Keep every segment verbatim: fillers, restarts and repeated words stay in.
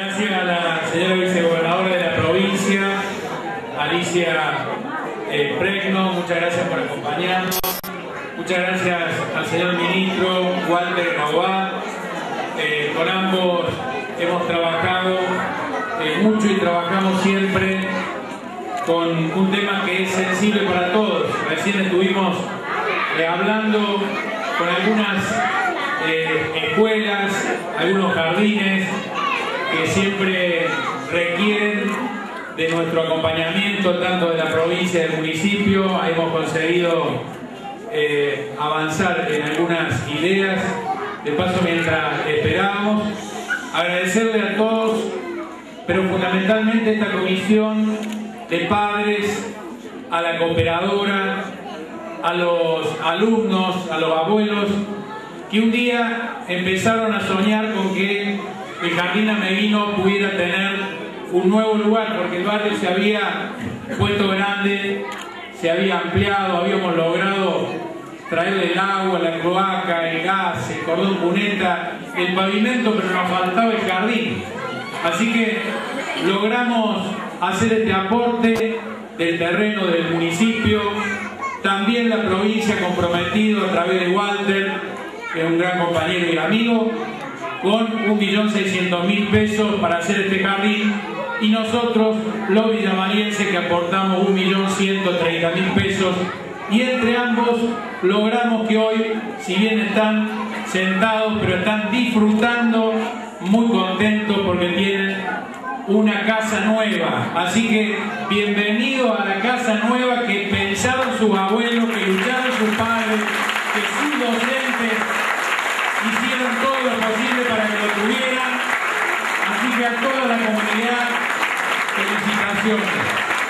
Gracias a la señora vicegobernadora de la provincia, Alicia eh, Pregno, muchas gracias por acompañarnos. Muchas gracias al señor ministro Walter Novoa. Eh, con ambos hemos trabajado eh, mucho y trabajamos siempre con un tema que es sensible para todos. Recién estuvimos eh, hablando con algunas eh, escuelas, algunos jardines que siempre requieren de nuestro acompañamiento, tanto de la provincia y del municipio. Hemos conseguido eh, avanzar en algunas ideas. De paso, mientras esperábamos, agradecerle a todos, pero fundamentalmente a esta comisión de padres, a la cooperadora, a los alumnos, a los abuelos, que un día empezaron a soñar con que el Jardín Ameguino pudiera tener un nuevo lugar, porque el barrio se había puesto grande, se había ampliado, habíamos logrado traerle el agua, la cloaca, el gas, el cordón cuneta, el pavimento, pero nos faltaba el jardín. Así que logramos hacer este aporte del terreno del municipio, también la provincia comprometido a través de Walter, que es un gran compañero y amigo, con un millón seiscientos mil pesos para hacer este jardín, y nosotros, los villamarienses, que aportamos un millón ciento treinta mil pesos, y entre ambos logramos que hoy, si bien están sentados, pero están disfrutando, muy contentos porque tienen una casa nueva. Así que bienvenidos a la casa nueva que pensaron sus abuelos, que lucharon sus padres, que sus docentes hicieron todo lo posible para que lo tuvieran. Así que a toda la comunidad, felicitaciones.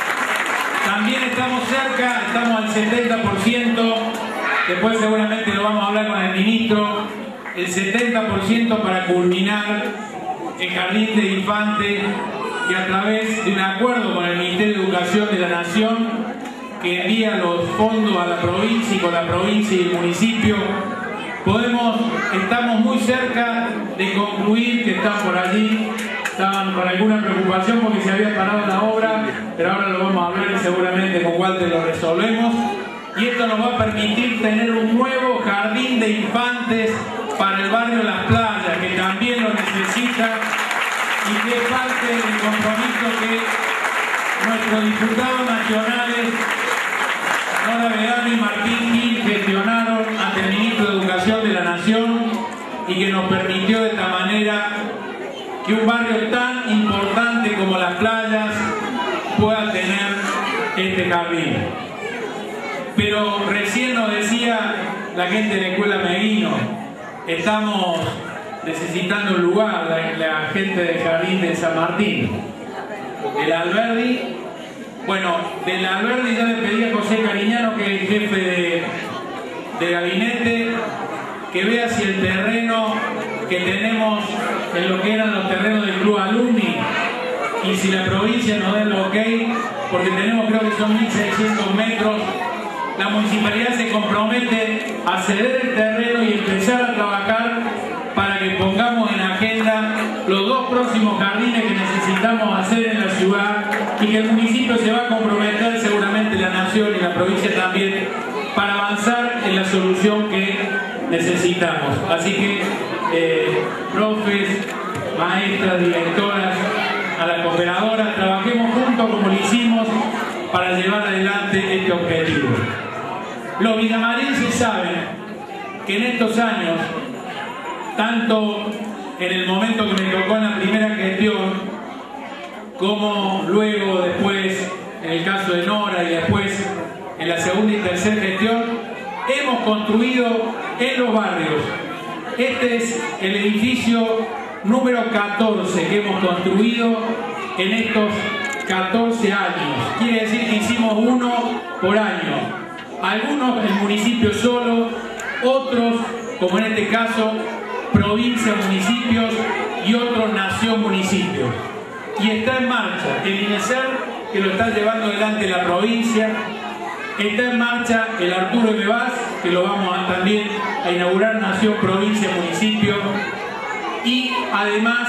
También estamos cerca, estamos al setenta por ciento, después seguramente lo vamos a hablar con el ministro, el setenta por ciento para culminar el Jardín de Infantes, que a través de un acuerdo con el Ministerio de Educación de la Nación, que envía los fondos a la provincia y con la provincia y el municipio, podemos, estamos muy cerca de concluir, que están por allí, estaban con alguna preocupación porque se había parado la obra, pero ahora lo vamos a hablar y seguramente con Walter lo resolvemos. Y esto nos va a permitir tener un nuevo jardín de infantes para el barrio Las Playas, que también lo necesita y que es parte del compromiso que nuestros diputados nacionales, Nora Vedano y Martín Gil, gestionaron ante el ministro de Educación de la Nación, y que nos permitió de esta manera que un barrio tan importante como Las Playas pueda tener este jardín. Pero recién nos decía la gente de la Escuela Ameguino, estamos necesitando un lugar, la, la gente del Jardín de San Martín, del Alberdi. Bueno, del Alberdi ya le pedí a José Cariñano, que es el jefe de, de gabinete, que vea si el terreno que tenemos en lo que eran los terrenos del Club Alumni, y si la provincia nos da el ok, porque tenemos, creo que son mil seiscientos metros, la municipalidad se compromete a ceder el terreno y empezar a trabajar para que pongamos en agenda los dos próximos jardines que necesitamos hacer en la ciudad, y que el municipio se va a comprometer, seguramente la nación y la provincia también, para avanzar en la solución que necesitamos. Así que eh, profes, maestras, directoras, a la cooperadora, trabajemos juntos como lo hicimos para llevar adelante este objetivo. Los villamarienses saben que en estos años, tanto en el momento que me tocó en la primera gestión, como luego después en el caso de Nora y después en la segunda y tercera gestión, hemos construido en los barrios. Este es el edificio número catorce que hemos construido en estos catorce años. Quiere decir que hicimos uno por año. Algunos el municipio solo, otros, como en este caso, provincia, municipios, y otros nación, municipios. Y está en marcha el INESER, que lo está llevando adelante la provincia. Está en marcha el Arturo M. Vaz, que lo vamos a, también a inaugurar nación, provincia, municipio. Y además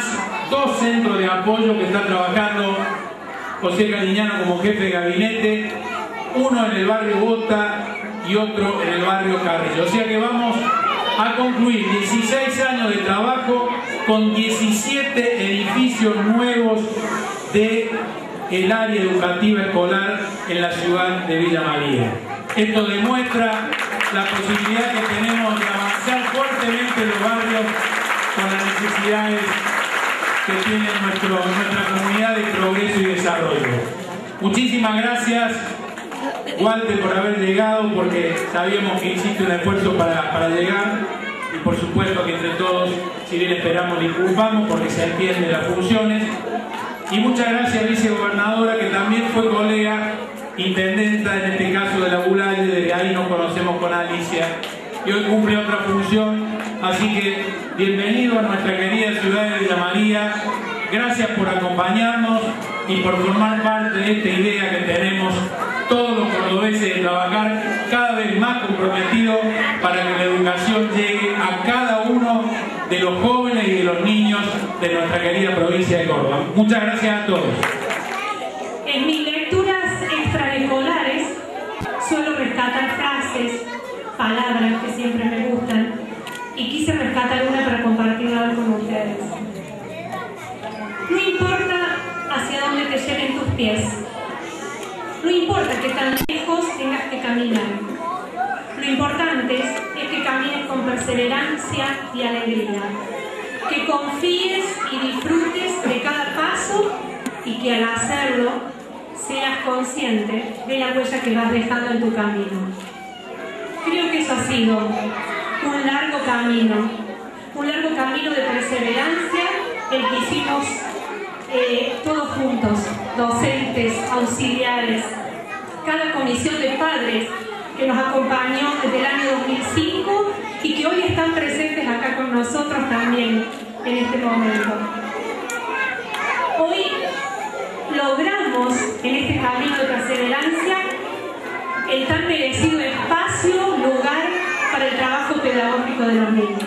dos centros de apoyo que están trabajando José Cariñano como jefe de gabinete, uno en el barrio Bota y otro en el barrio Carrillo. O sea que vamos a concluir dieciséis años de trabajo con diecisiete edificios nuevos del área educativa escolar en la ciudad de Villa María. Esto demuestra la posibilidad que tenemos de avanzar fuertemente en los barrios con las necesidades que tiene nuestro, nuestra comunidad de progreso y desarrollo. Muchísimas gracias, Walter, por haber llegado, porque sabíamos que hiciste un esfuerzo para, para llegar, y por supuesto que entre todos, si bien esperamos, disculpamos porque se entienden las funciones. Y muchas gracias, vicegobernadora, que también fue colega, intendenta en este caso de la Bulalle, desde ahí nos conocemos con Alicia, y hoy cumple otra función. Así que bienvenido a nuestra querida ciudad de Villa María. Gracias por acompañarnos y por formar parte de esta idea que tenemos todos los cordobeses de trabajar cada vez más comprometidos para que la educación llegue a cada uno de los jóvenes y de los niños de nuestra querida provincia de Córdoba. Muchas gracias a todos. En mis lecturas extraescolares suelo rescatar frases, palabras que siempre me gustan, y quise rescatar una para compartirla con ustedes. No importa hacia dónde te lleven tus pies, no importa qué tan lejos tengas que caminar, lo importante es que camines con perseverancia y alegría, que confíes y disfrutes de cada paso y que al hacerlo seas consciente de la huella que vas dejando en tu camino. Creo que eso ha sido un largo camino, un largo camino de perseverancia, el que hicimos eh, todos juntos, docentes, auxiliares, cada comisión de padres que nos acompañó desde el año dos mil cinco y que hoy están presentes acá con nosotros también en este momento. Hoy logramos en este camino de perseverancia el tan merecido espacio, lugar para el trabajo pedagógico de los niños.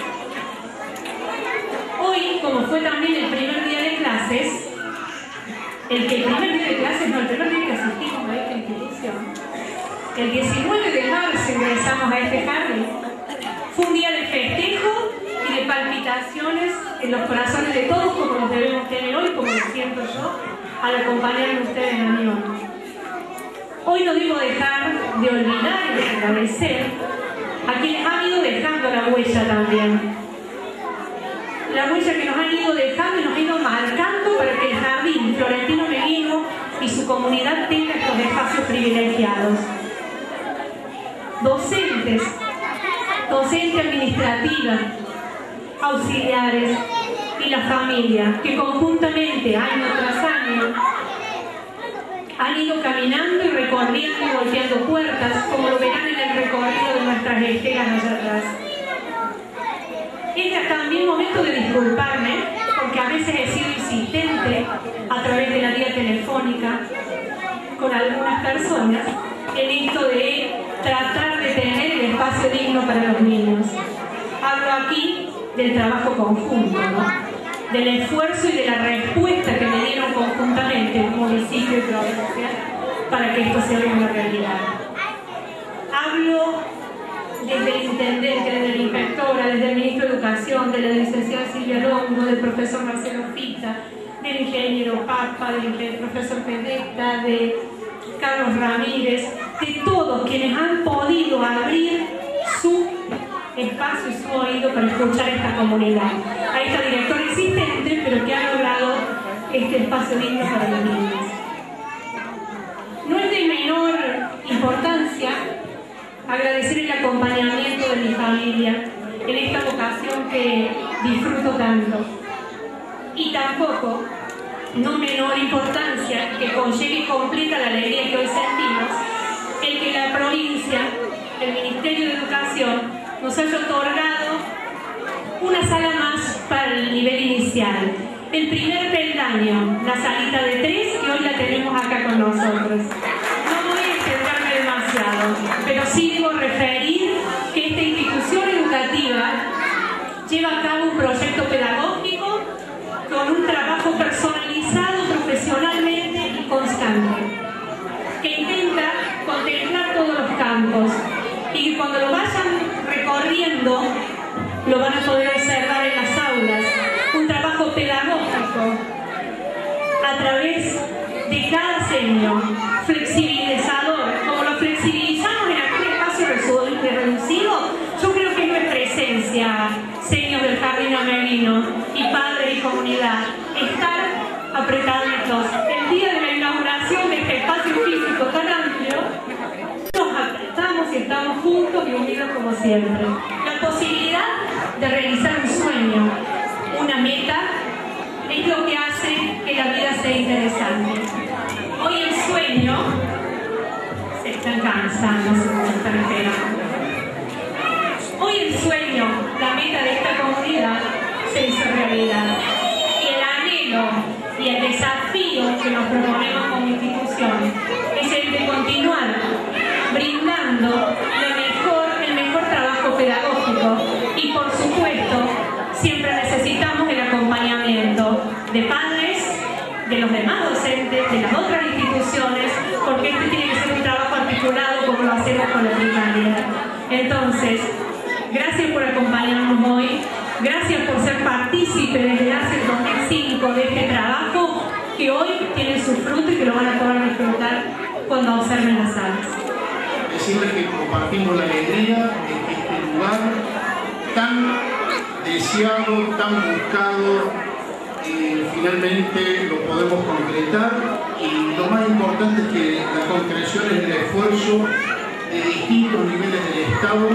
Hoy, como fue también el primer día de clases, el que el primer día de clases, no, el primer día que asistimos a esta institución, el diecinueve de marzo ingresamos a este jardín, fue un día de festejo y de palpitaciones en los corazones de todos, como los debemos tener hoy, como lo siento yo, al acompañarme ustedes en mi honor. Hoy no debo dejar de olvidar y de agradecer a quienes han ido dejando la huella también. La huella que nos han ido dejando y nos han ido marcando para que el Jardín Florentino Meguino y su comunidad tenga estos espacios privilegiados. Docentes, docente administrativa, auxiliares y la familia, que conjuntamente, año tras año, han ido caminando y recorriendo y golpeando puertas, como lo verán en el recorrido de nuestras estelas allá atrás. Este es también momento de disculparme, porque a veces he sido insistente a través de la vía telefónica con algunas personas en esto de tratar de tener el espacio digno para los niños. Hablo aquí del trabajo conjunto, ¿no? Del esfuerzo y de la respuesta que me dieron conjuntamente el municipio y provincia para que esto sea una realidad. Hablo desde el intendente, desde la inspectora, desde el ministro de Educación, de la licenciada Silvia Longo, del profesor Marcelo Fita, del ingeniero Papa, del profesor Pedetta, de Carlos Ramírez, de todos quienes han podido abrir su espacio y su oído para escuchar a esta comunidad, a esta directora existente, pero que ha logrado este espacio digno para los niños. No es de menor importancia agradecer el acompañamiento de mi familia en esta vocación que disfruto tanto, y tampoco, no menor importancia, que conlleve y completa la alegría que hoy sentimos, el que la provincia, el Ministerio de Educación, nos haya otorgado una sala más para el nivel inicial. El primer peldaño, la salita de tres, que hoy la tenemos acá con nosotros. No voy a extenderme demasiado, pero sí debo referir que esta institución educativa lleva a cabo un proyecto pedagógico con un diseño flexibilizador, como lo flexibilizamos en aquel espacio reducido, yo creo que es nuestra esencia, seños del Jardín Ameghino y padres y comunidad, estar apretaditos. El día de la inauguración de este espacio físico tan amplio, nos apretamos y estamos juntos y unidos como siempre. La posibilidad de realizar un sueño, una meta, es lo que hace que la vida sea interesante. Hoy el sueño, se están cansando, se están esperando. Hoy el sueño, la meta de esta comunidad, se hizo realidad. Y el anhelo y el desafío que nos proponemos como institución es el de continuar brindando lo mejor, el mejor trabajo pedagógico y, por supuesto, siempre necesitamos el acompañamiento de padres, de los demás docentes, de las otras instituciones, porque este tiene que ser un trabajo articulado como lo hacemos con la primaria. Entonces, gracias por acompañarnos hoy, gracias por ser partícipe desde hace dos mil cinco de este trabajo que hoy tiene su fruto y que lo van a poder disfrutar cuando observen las salas. Decirles que compartimos la alegría de que este lugar tan deseado, tan buscado, eh, finalmente lo podemos concretar, y lo más importante es que la concreción es el esfuerzo de distintos niveles del Estado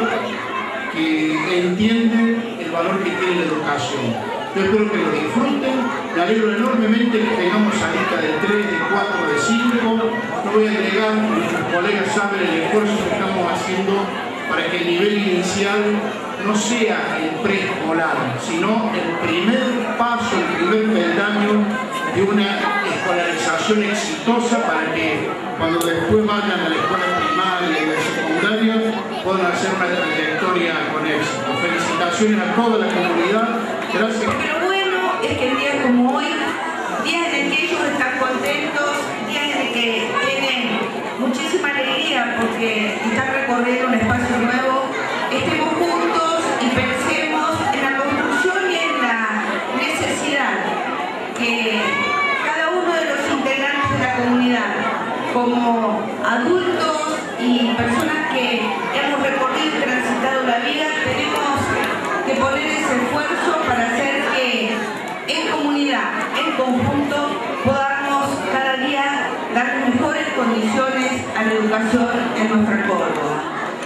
que entienden el valor que tiene la educación. Yo espero que lo disfruten, me alegro enormemente que tengamos salita de tres, de cuatro, de cinco. No voy a agregar, nuestros colegas saben el esfuerzo que estamos haciendo para que el nivel inicial no sea el preescolar, sino el primer paso, el primer peldaño de una escolarización exitosa, para que cuando después vayan a la escuela primaria y a la secundaria puedan hacer una trayectoria con éxito. Felicitaciones a toda la comunidad. Gracias. Pero bueno es que en días como hoy, días en que ellos están contentos, días en que tienen muchísima alegría porque están recorriendo un espacio nuevo, estemos juntos y pensemos en la construcción y en la necesidad que cada uno de los integrantes de la comunidad, como adultos y personas que hemos recorrido y transitado la vida, tenemos que poner ese esfuerzo para hacer que en comunidad, en conjunto, podamos cada día dar mejores condiciones a la educación en nuestra Córdoba.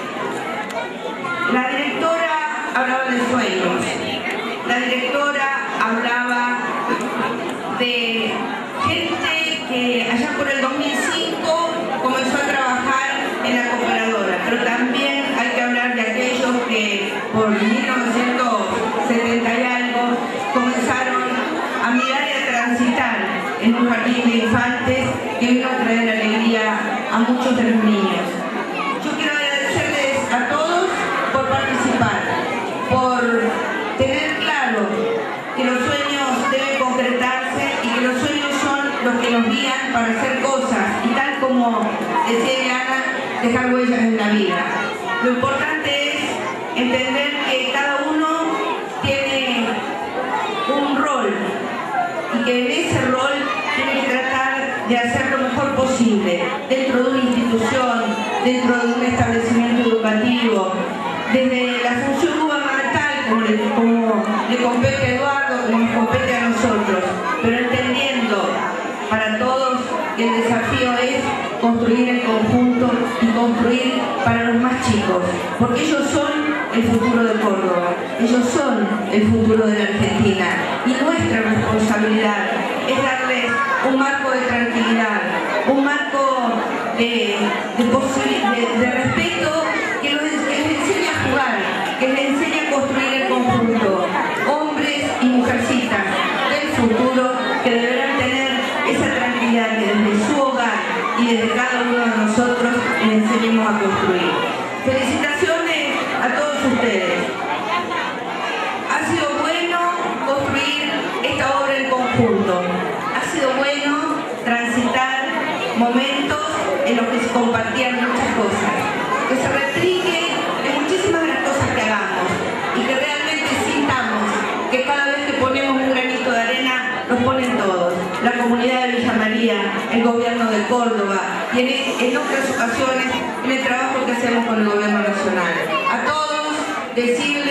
La directora hablaba de sueños, la directora hablaba de gente que allá por el dos mil cinco comenzó a trabajar en la cooperadora, pero también hay que hablar de aquellos que por mil novecientos setenta y algo comenzaron a mirar y a transitar en un jardín de infantes que vino a traer alegría a muchos de los niños. Yo quiero agradecerles a todos por participar, por tener claro que los sueños deben concretarse y que los sueños son los que nos guían para hacer cosas, y tal como decía Diana, dejar huellas en la vida. Lo importante es entender que cada uno tiene un rol y que en ese rol tiene que tratar de hacer lo mejor posible dentro de una institución, dentro de un establecimiento educativo, desde la función gubernamental, como le, como le compete a Eduardo, como nos compete a nosotros, pero entendiendo para todos que el desafío es construir en conjunto y construir para los más chicos, porque ellos son el futuro de Córdoba, ellos son el futuro de la Argentina, y nuestra responsabilidad es darles un marco de tranquilidad, un marco de, de, de, de respeto que, los, que les enseñe a jugar, que les enseñe a construir en conjunto, hombres y mujercitas del futuro que deberán tener esa tranquilidad que desde su hogar y desde cada uno de nosotros les enseñemos a construir. Felicitaciones a todos ustedes. Ha sido bueno construir esta obra en conjunto. Ha sido bueno transitar momentos en los que se compartían muchas cosas. Que se replique en muchísimas de las cosas que hagamos y que realmente sintamos que cada vez que ponemos un granito de arena, los ponen todos. La comunidad de Villa María, el gobierno de de Córdoba y en, en otras ocasiones en el trabajo que hacemos con el gobierno nacional. A todos decirles